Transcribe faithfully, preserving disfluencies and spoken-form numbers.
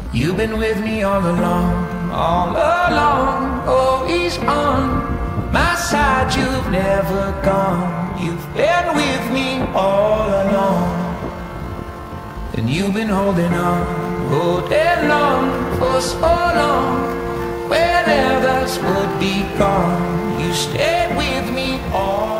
You've been with me all along, all along, always on my side. You've never gone. You've been with me all along, and you've been holding on, holding on for so long. When others would be gone, you stayed with me all